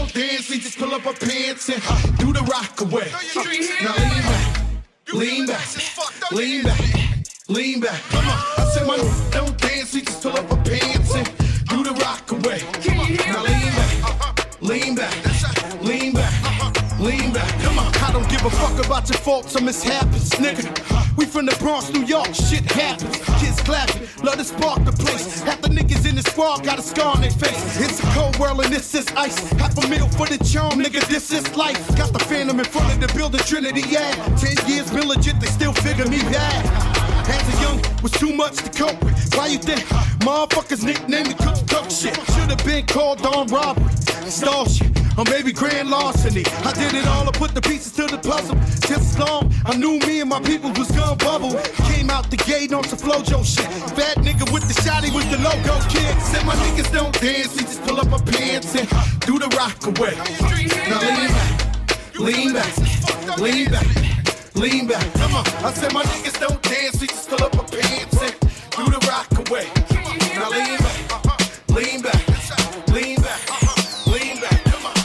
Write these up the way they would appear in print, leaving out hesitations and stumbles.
don't dance, we just pull up our pants and do the rock away. Now lean back, lean back, lean back. Come on, I said my don't dance, we just pull up our pants and do the rock away. Now lean back, lean back, lean back, lean back. Come on. I don't give a fuck about your faults or mishaps, nigga. We from the Bronx, New York, shit happens. Kids clapping, love to spark the place. Half the niggas in the squad got a scar on their face. It's a cold world and this is ice. $500,000 for the charm, nigga, this is life. Got the Phantom in front of the building, Trinity, yeah. 10 years been legit, they still figure me bad. As a young, was too much to cope with. Why you think motherfuckers nicknamed me cook shit? Should've been called on robbery, stall shit, or maybe grand larceny. I did it all, I put the pieces to the puzzle. Just as long, I knew me and my people was gonna bubble. Came out the gate on some Flojo shit. Bad nigga with the shotty with the logo kid. Said my niggas don't dance, we just pull up our pants and do the rock away. Now lean back, lean back, lean back, lean back. Come on, I said my niggas don't dance, we just pull up our pants and do the rock away. Now lean back, lean back, lean back, lean back. Come on.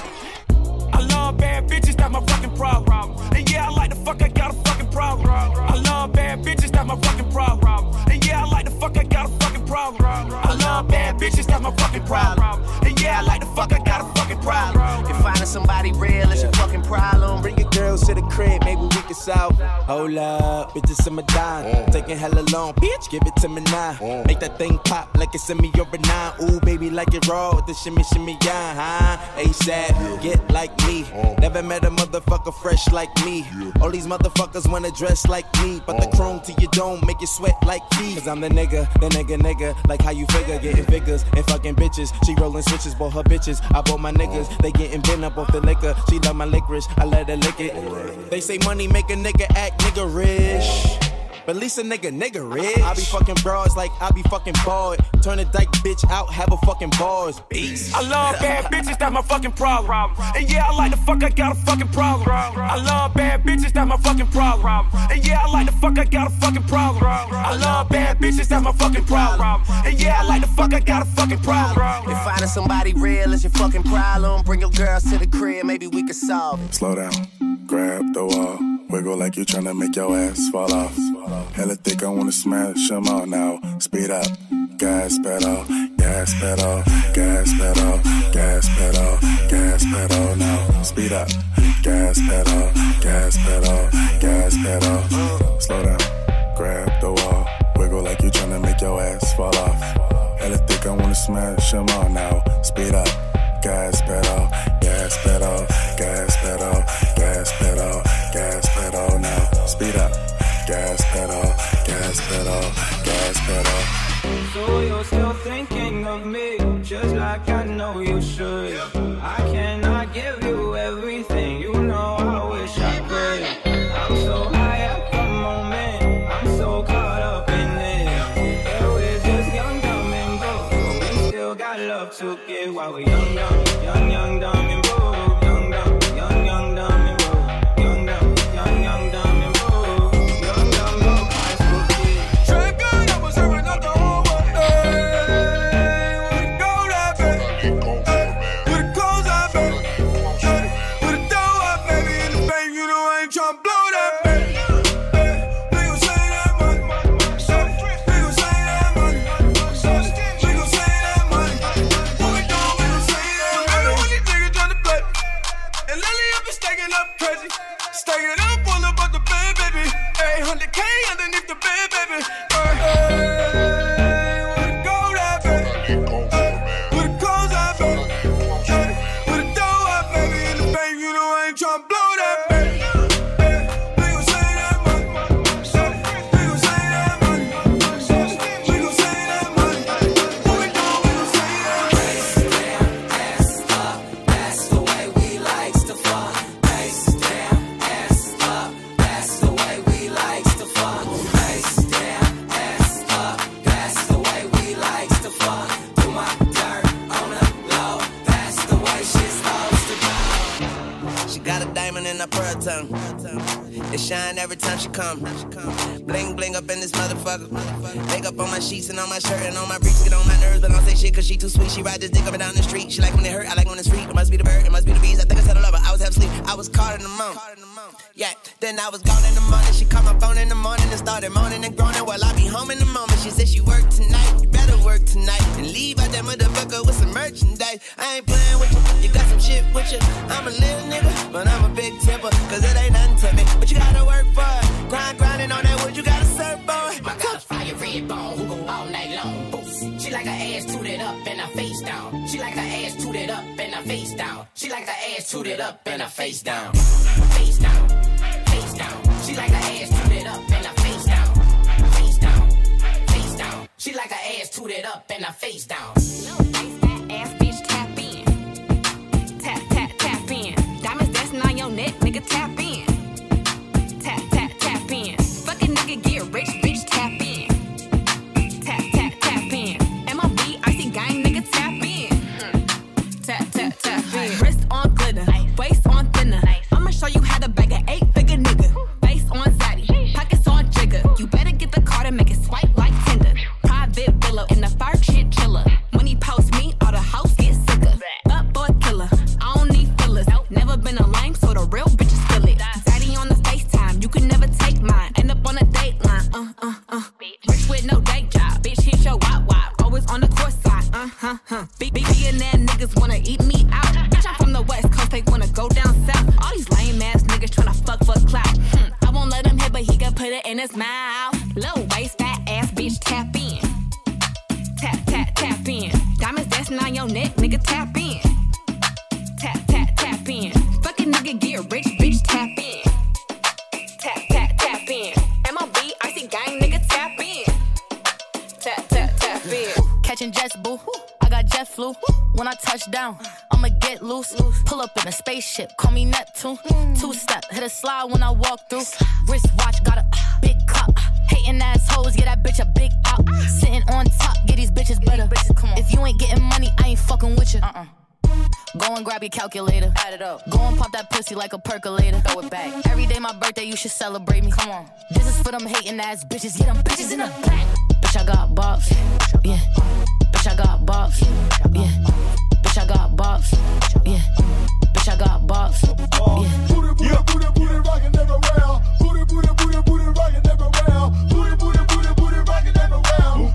I love bad bitches, that's my fucking problem. And yeah, I like the fuck, I got a fucking problem. I love bad bitches, that's my fucking problem. And yeah, I like the fuck, I got a fucking problem. I love bad bitches, that's my fucking problem. And yeah, I like the fuck, I got a fucking problem. If finding somebody real is your fucking problem, bring your girls to the crib, maybe we can solve. Hold up, bitches in my dime. Taking hella long, bitch, give it to me now. Make that thing pop like it's in me or a 9. Ooh, baby, like it raw with the shimmy, shimmy, yeah, huh? ASAP, get like me. Never met a motherfucker fresh like me. All these motherfuckers wanna dress like me, but the chrome to your dome make you sweat like feet. Cause I'm the nigga, like how you figure, getting figures and fucking bitches. She rolling switches, bought her bitches, I bought my niggas. They getting bent up off the liquor, she love my licorice, I let her lick it. They say money make a nigga act niggerish, but at least a nigga rich. I be fucking broads like I be fucking bored. Turn a dyke bitch out, have a fucking bars. Beast. I love bad bitches, that's my fucking problem. And yeah, I like the fuck, I got a fucking problem. I love bad bitches, that's my fucking problem. And yeah, I like the fuck, I got a fucking problem. I love bad bitches, that's my fucking problem. And yeah, I like the fuck, I got a fucking problem. If finding somebody real is your fucking problem, bring your girls to the crib, maybe we can solve it. Slow down, grab the wall, wiggle like you tryna make your ass fall off. Hella thick, I wanna smash them all now. Speed up, gas pedal, gas pedal, gas pedal, gas pedal, gas pedal now. Speed up, gas pedal, gas pedal, gas pedal. Slow down, grab the wall, wiggle like you tryna make your ass fall off. Hella thick, I wanna smash them all now. Speed up, gas pedal, gas pedal, gas pedal, gas pedal, gas pedal now. Speed up. Gas pedal, gas pedal, gas pedal. So you're still thinking of me, just like I know you should. I cannot give you everything, you know I wish I could. I'm so high at the moment, I'm so caught up in it. Yeah, we're just young, dumb, and broke, but we still got love to give while we're young, dumb, young, dumb, and broke. Young, dumb, young, dumb, and broke. Young, dumb, young, dumb. It shine every time she come. Bling bling up in this motherfucker. Makeup on my sheets and on my shirt and on my briefs. Get on my nerves, but I don't say shit cause she too sweet. She ride this dick up and down the street. She like when it hurt, I like when it's free. It must be the bird, it must be the Then I was gone in the morning. She called my phone in the morning and started moaning and groaning. Well, I be home in the moment. She said she worked tonight. You better work tonight and leave out that motherfucker with some merchandise. I ain't playing with you. You got some shit with you. I'm a little nigga, but I'm a big tipper. Cause it ain't nothing to me. But you gotta work for it. Grinding on that wood. You gotta serve for it. My girl's fire red bone who go all night long. Boost. She like her ass tooted up and her face down. She like her ass tooted up and her face down. She like her ass tooted up and her face down. Face down. Face down. She like her ass tooted up and her face down. Face down. Face down. She like her ass tooted up and her face down. Little face, fat ass bitch, tap in. Tap, tap, tap in. Diamonds dancing on your neck, nigga, tap in. Tap, tap, tap in. Fucking nigga get rich, bitch, tap in. Tap, tap, tap in. MLB, icy gang, nigga, tap in. Tap, tap, tap in. Wrist on glitter, waist on thinner. I'ma show you how to bag an 8-figure nigga. Face on zaddy, pockets on jigger. You better get the card and make it swipe like Tinder. Private villa in the fire shit chiller. When he post me, all the house get sicker. Up boy killer, I don't need fillers. Never been a lame, so the real bitches feel it. Zaddy on the FaceTime, you can never take mine. End up on a date line, Rich with no day job, bitch hit your wop. Always on the course side, Billionaire niggas wanna eat me out. Bitch, I'm from the West Coast, they wanna go down south. All these lame ass niggas tryna fuck for clout. I won't let him hit, but he can put it in his mouth. Low waist, fat ass bitch, tap in. Tap, tap, tap in. Diamonds dancing on your neck, nigga, tap in. Tap, tap, tap in. Fucking nigga get rich, bitch, tap in. Tap, tap, tap in. MLB, icy gang, nigga, tap in. Tap, tap, tap in. Catching jets, boo. I got jet flu. When I touch down, I'ma get loose. Pull up in a spaceship, call me Neptune. 2-step, hit a slide when I walk through. Wristwatch, got a big cup. Hating assholes, get that bitch a big up. Sitting on top, get these bitches better. If you ain't getting money, I ain't fucking with you. Go and grab your calculator. Add it up. Go and pop that pussy like a percolator. Throw it back. Every day my birthday, you should celebrate me. Come on. This is for them hating ass bitches. Get them bitches in the back. Bitch, I got bops. Yeah. Bitch, I got bops. Yeah. Bitch, I got bops. Yeah. Bitch, I got bops. Yeah. Booty rockin' everywhere. Booty rockin' everywhere. Booty rockin' everywhere.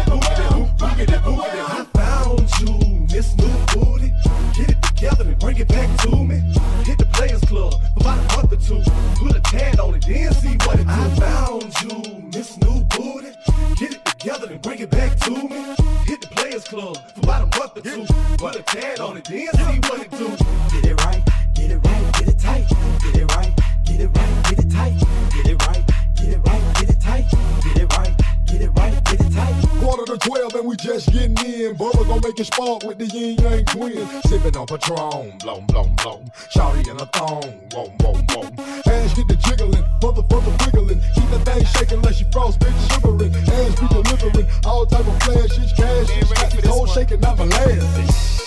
Rock it everywhere. I found you, Miss New Booty. Get it together and bring it back to me. Hit the Players Club for about a month or two. Put a tan on it, then see what it do. I found you, Miss New Booty. Get it together and bring it back to me. Hit the Players Club for about a month or two. Put a tan on it, then see what it do. Get it right, get it right, get it tight. Get it right, get it right, get it tight. Get it right, get it right, get it tight. Get it right, get it right, get it tight. 11:45 and we just getting in. Bubba gon' make it spark with the yin yang twins. Sippin' on Patron, blom, blom, blom. Shawty in a thong, whoa, whoa, whoa. Ass get the jiggling, motherfucker wiggling. Keep that thing shaking like she frost, bitch shivering. Ass be delivering, all type of flashes, cashes. Got these hoes shaking out my last.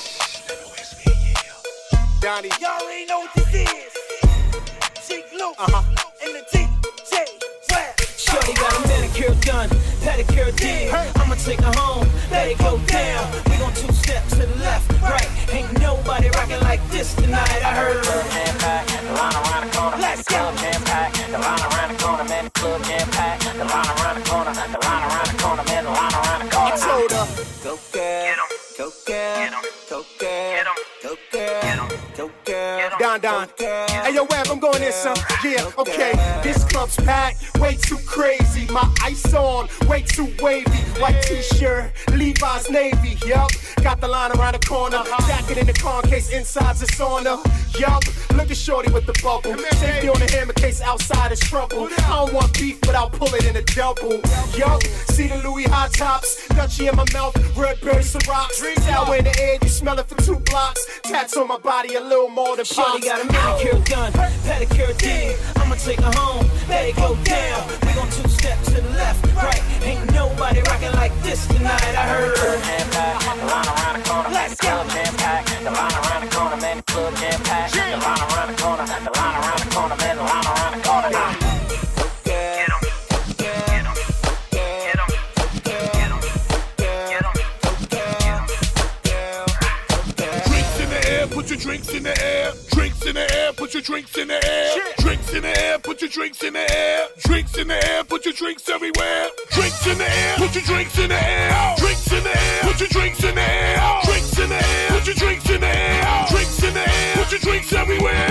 Donnie, y'all already know what this is. Cheek Luke, and the DJ Swag. Shorty got a manicure done, pedicure did. I'ma take her home, let it go down. We gon' 2 steps to the left, right. Ain't nobody rockin' like this tonight. I heard. Jam pack, the line around the corner. Let's go. Jam pack, the line around the corner, man. The club jam pack, the line around the corner, the line around the corner, man. The line around the corner. Explode up. Go girl, go girl, go girl, go girl, go girl. Don. Hey yo, Web, I'm going in, son. Yeah, okay. This club's packed, way too crazy. My ice on, way too wavy. White t-shirt, Levi's navy. Yup, got the line around the corner. Jacket in the car in case inside's a sauna. Yup, look at shorty with the bubble. Safety on the hammer case outside is trouble. I don't want beef, but I'll pull it in a double. Yup, see the Louis high tops, Dutchie in my mouth, red berry Ciroc. Sour in the air, you smell it for 2 blocks. Tats on my body, a little more than pop. Shorty got a manicure done, pedicure did. I'ma take her home, let it go down. We gon' 2 steps to the left, right. Ain't nobody rockin' like this tonight. I heard. Jam pack, the line around the corner. Let's go. Jam pack, the line around the corner, man. The club jam pack, the line around the corner, the line around the corner, man. The line around the corner. put your drinks in the air. Drinks in the air, put your drinks in the air. Drinks in the air, put your drinks in the air. Drinks in the air, put your drinks everywhere. Drinks in the air, put your drinks in the air. Drinks in the air, put your drinks in the air. Drinks in the air, put your drinks in the air. Drinks in the air, put your drinks everywhere.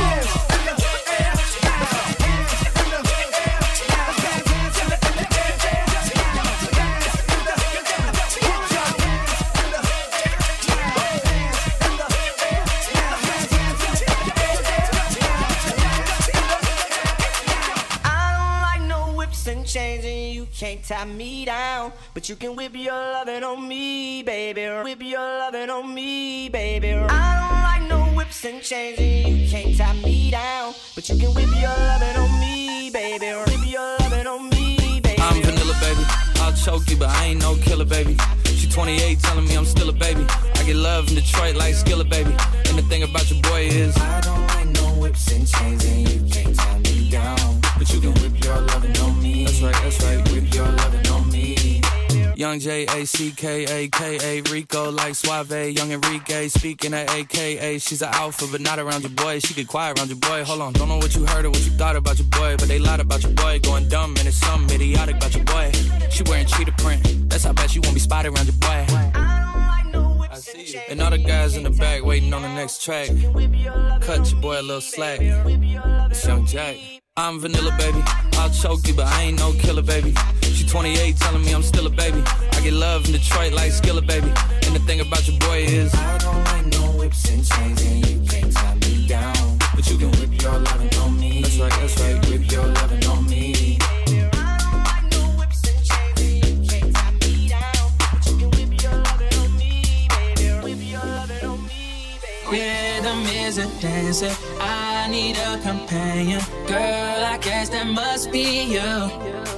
Changing, you can't tie me down, but you can whip your lovin' on me, baby. Whip your lovin' on me, baby. I don't like no whips and chains, and you can't tie me down, but you can whip your lovin' on me, baby. Whip your lovin' on me, baby. I'm vanilla, baby. I'll choke you, but I ain't no killer, baby. She 28, telling me I'm still a baby. I get love in Detroit like Skillet, baby. And the thing about your boy is I don't like no whips and chains, and you can't tie me down, but you can whip your lovin' on me. That's right. Whip your lovin' on me. Young J-A-C-K-A-K-A, Rico like Suave, Young Enrique, speaking at AKA. She's an alpha, but not around your boy. She get quiet around your boy. Hold on, don't know what you heard or what you thought about your boy, but they lied about your boy. Going dumb, and it's something idiotic about your boy. She wearing cheetah print, that's how bad she won't be spotted around your boy. I see you. And all the guys in the back waiting on the next track. Cut your boy a little slack. It's Young Jack. I'm vanilla, baby. I'll choke you, but I ain't no killer, baby. She 28, telling me I'm still a baby. I get love in Detroit like Skillet, baby. And the thing about your boy is I don't like no whips and chains, and you can't tie me down, but you can whip your lovin' on me. That's right. Whip your lovin' on me. I don't like no whips and chains, and you can't tie me down, but you can whip your lovin' on me, baby. Whip your lovin' on me, baby. Rhythm is a dancer, I need a companion. Girl, I guess that must be you.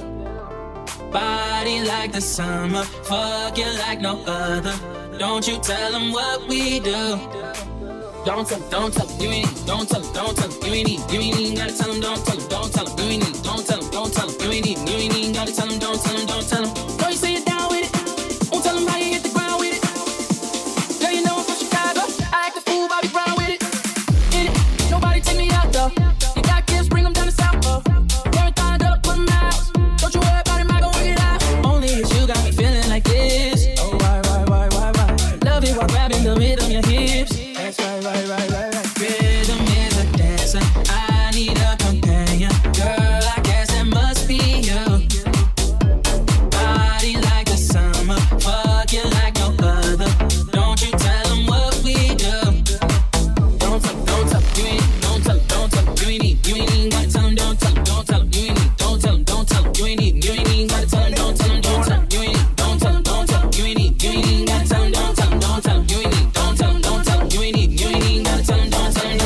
Body like the summer, fuck you like no other. Don't you tell them what we do. Don't tell them, you ain't need. Don't tell them, you ain't need. Gotta tell them, don't tell them, you ain't need. Don't tell them, you ain't need. Gotta tell them, don't tell them. Know you say you're down with it, won't tell them how you hit the ground with it. Girl, you know I'm from Chicago, I act a fool, Bobby Brown with it. In it, nobody take me out though. You got kids, bring them down to South, Marathon, gotta put them out. Don't you worry about it, I gon' work it out. Only if you got me feeling like this. Oh, why? Love it while grabbing the rhythm of your hips. That's right. Rhythm is a dancer, I need a companion. Girl, I guess that must be you. Body like the summer, fuck you like no other. Don't you tell them what we do. Don't tell them, you ain't need. Don't tell them, you ain't need. Gotta tell them, don't tell them, you ain't need. Don't tell them, you ain't need. Gotta tell them, don't tell them, you ain't need. Don't tell them, you ain't need. Gotta tell them, don't tell them, you ain't need. Don't tell them, you ain't need. Gotta tell them, don't tell them.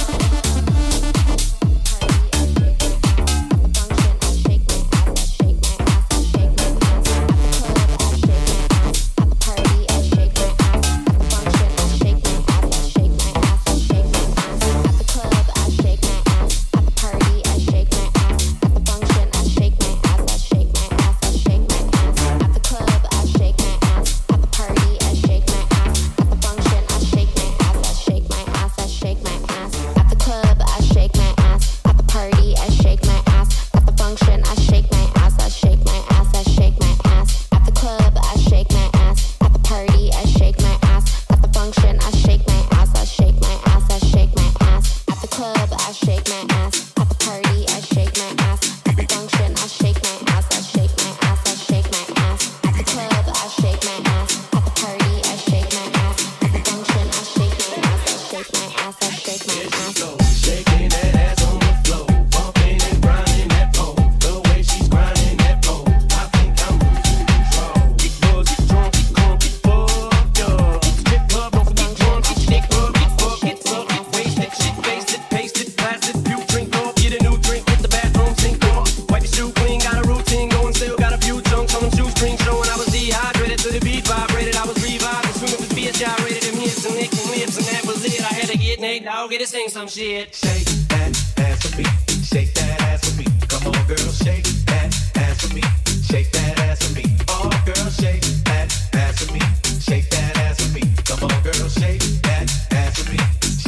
Some shit. Shake that ass for me. Shake that ass for me. Come on, girl, shake that ass for me. Shake that ass for me. Oh, girl, shake that ass for me. Shake that ass for me. Come on, girl, shake that ass for me.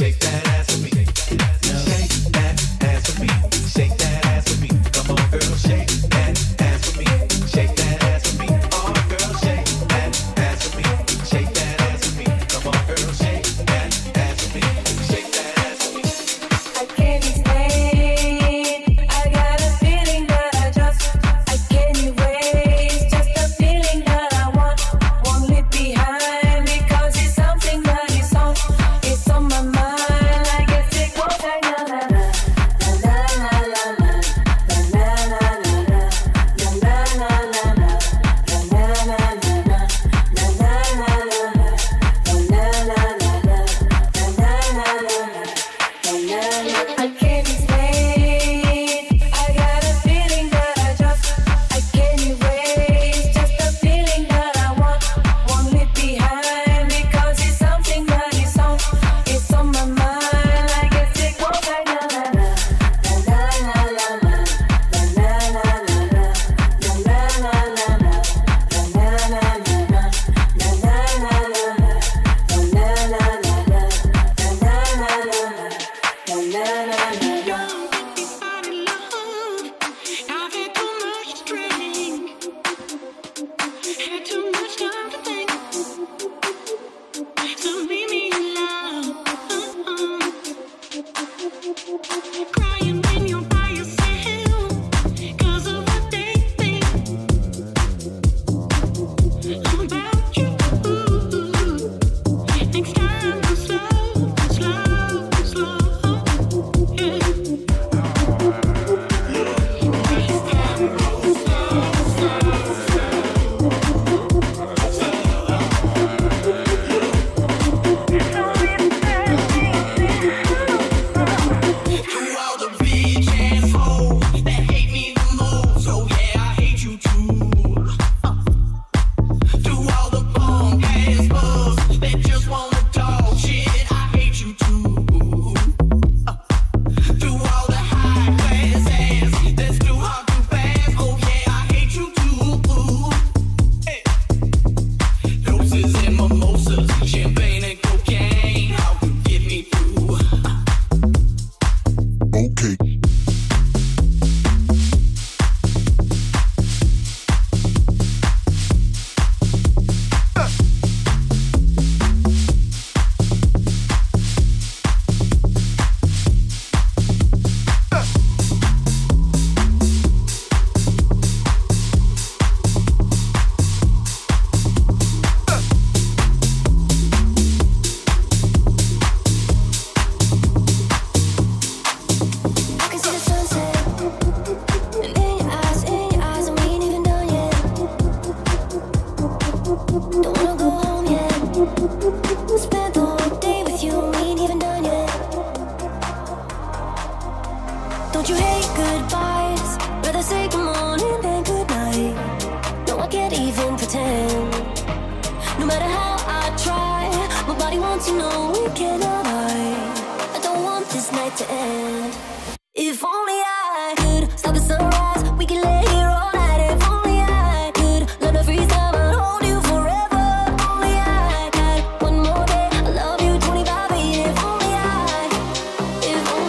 night to end. If only I could stop the sunrise, we can lay here all night. If only I could let the freeze time and hold you forever. If only I had one more day, I love you 25 years. If only I could stop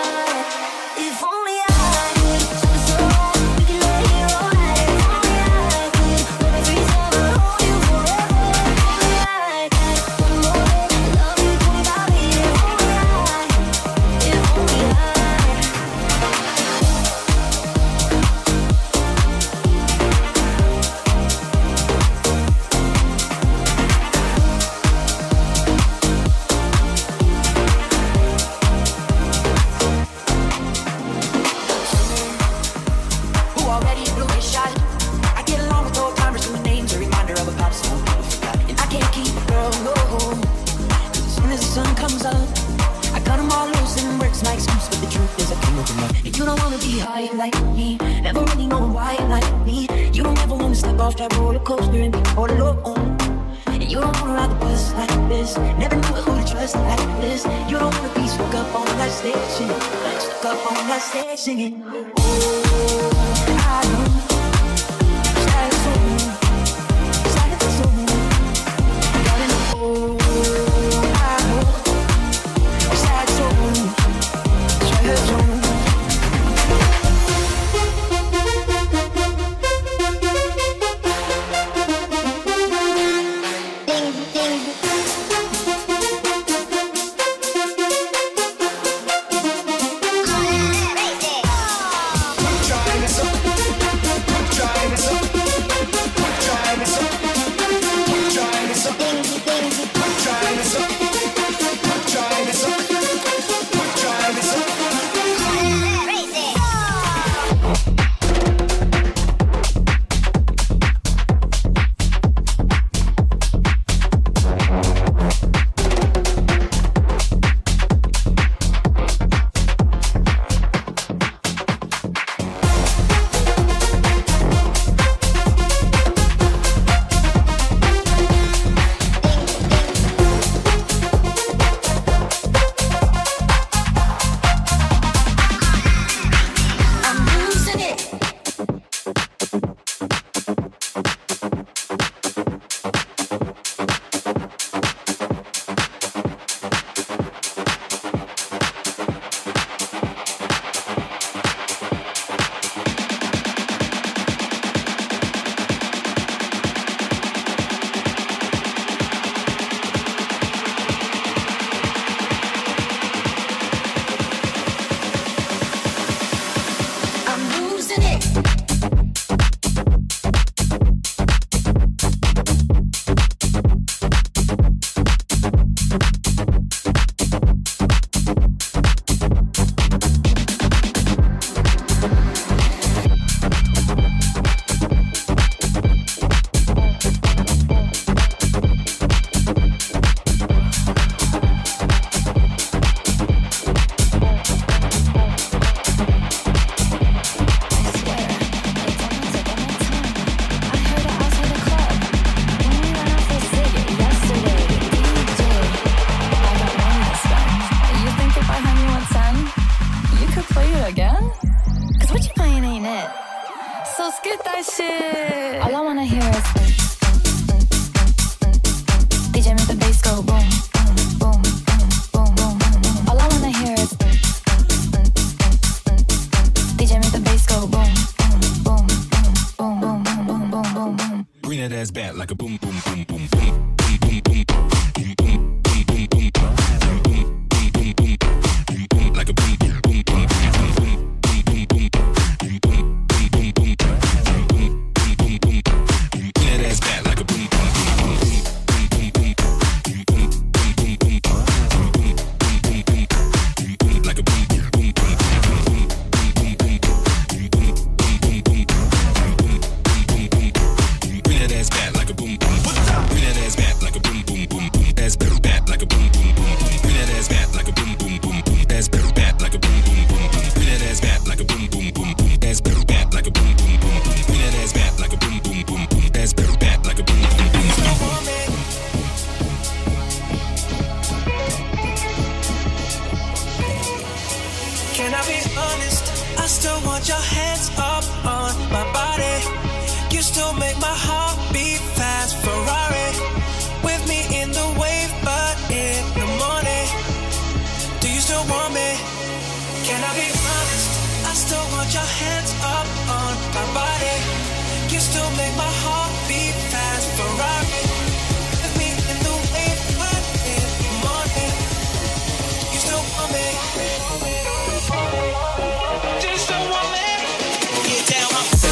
the sunrise, we can lay here all night. If only I could let the freeze time and hold you forever. If only I had one more day, I love you 25 years. If only I. Who already blew his shot? I get along with old timers whose names a reminder of a pop song people forgot. And I can't keep it, girl, no. 'Cause as soon as the sun comes up, I cut them all loose and work's my excuse. But the truth is I can't open up. And you don't wanna be high like me, never really knowing why you like me. You don't ever wanna step off that roller coaster and be all alone. And you don't wanna ride the bus like this, never knew who to trust like this. You don't wanna be stuck up on that stage singing, stuck up on that stage singing. I know, sad soul, sad soul, got an I know, sad soul, sad soul. I be honest? I still want your hands up on my body. You still make my heart beat fast. Ferrari with me in the wave, but in the morning. Do you still want me? Can I be honest? I still want your hands up on my body. You still make my heart beat fast. Ferrari with me in the wave, but in the morning. You still want me? Do you still want me? Get down,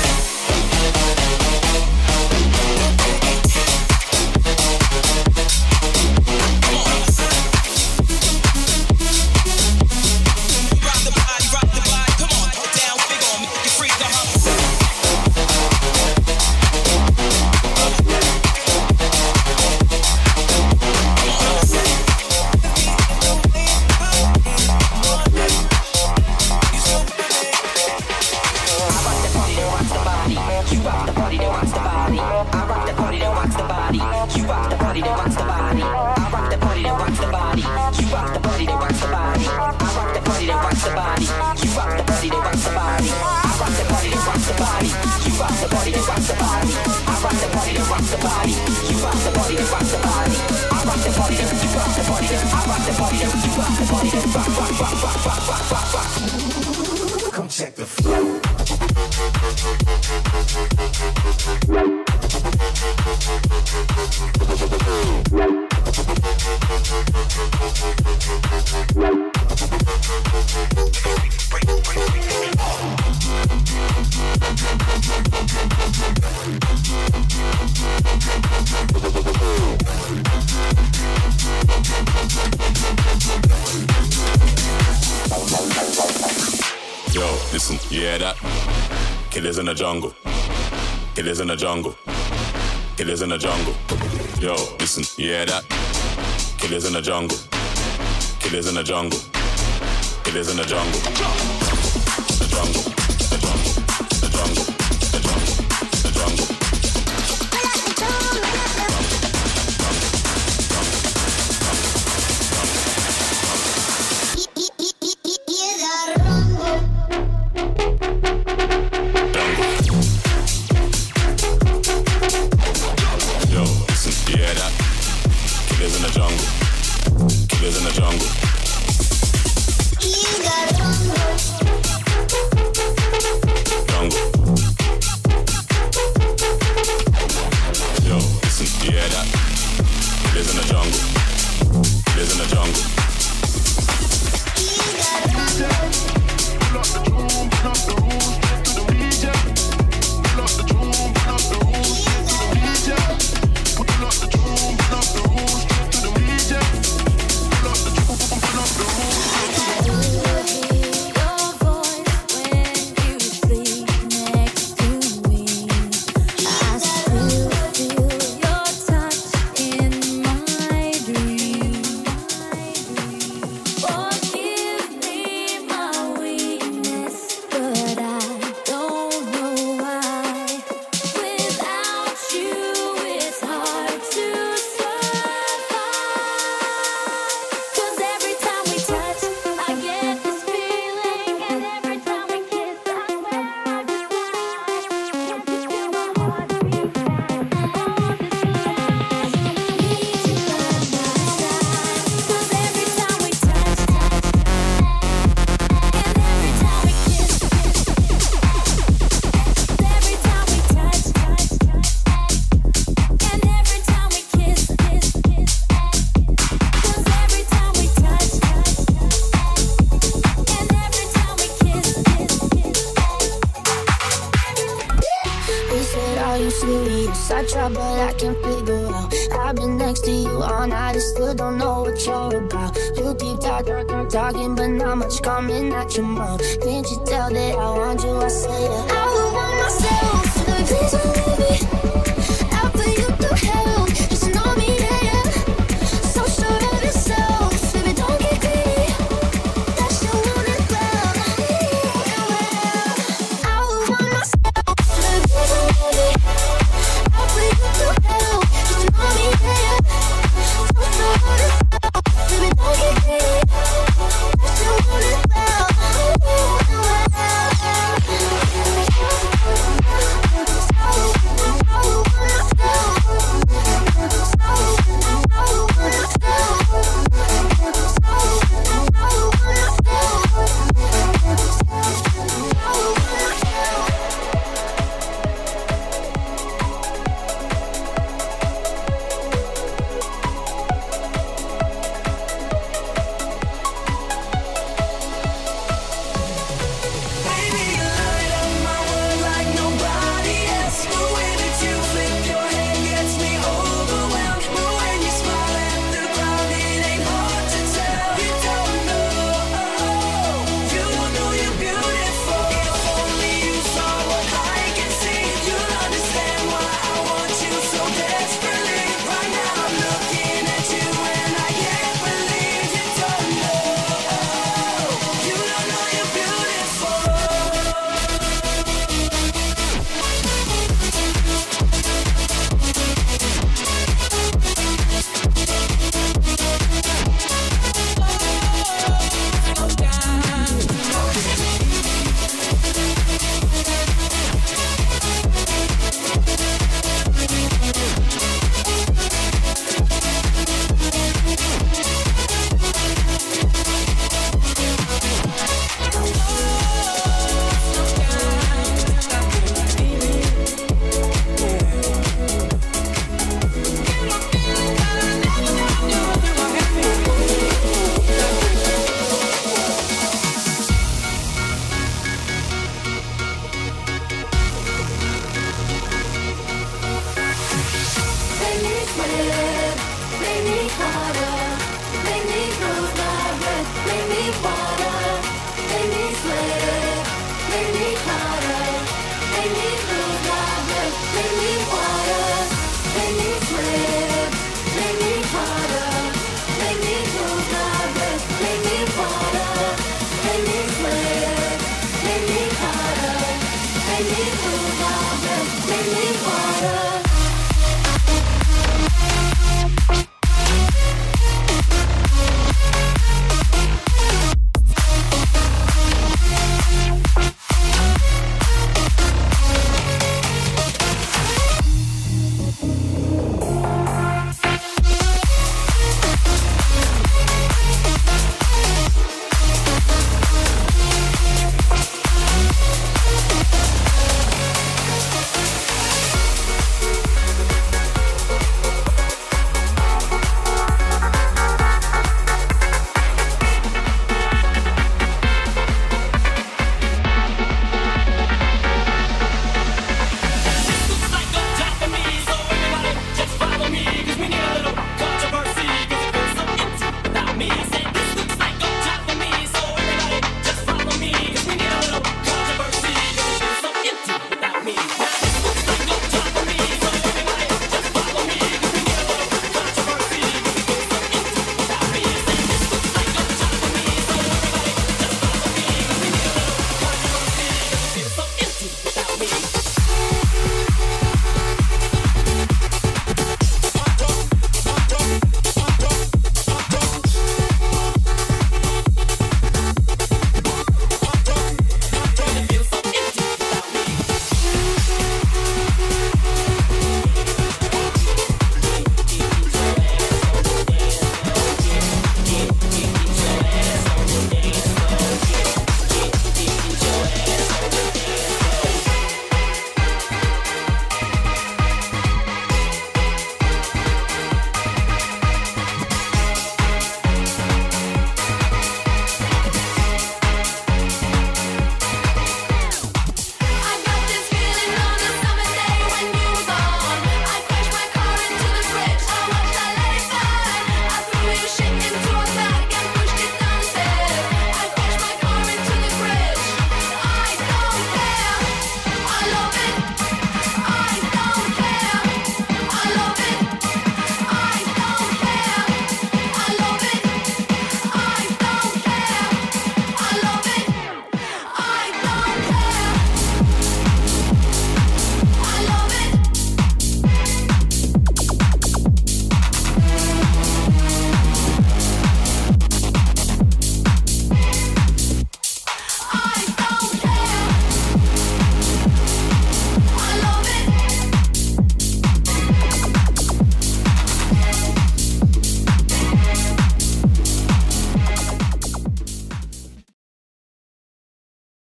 Come check the flow. Yo, listen, you hear that? Killers in the jungle. Killers in the jungle. Killers in the jungle. Yo, listen, you hear that? Killers in the jungle. Killers in the jungle. Killers in the jungle. The jungle. The jungle. The jungle. The jungle. The jungle. Killers in the jungle. Killers in the jungle. Jungle. Yo, listen, you hear that? Killers in the jungle. Killers in the jungle. I try, but I can't figure out. I've been next to you all night and still don't know what you're about. You keep talking, but not much coming at your mouth. Can't you tell that I want you? I say it. I would want myself to the reason, baby.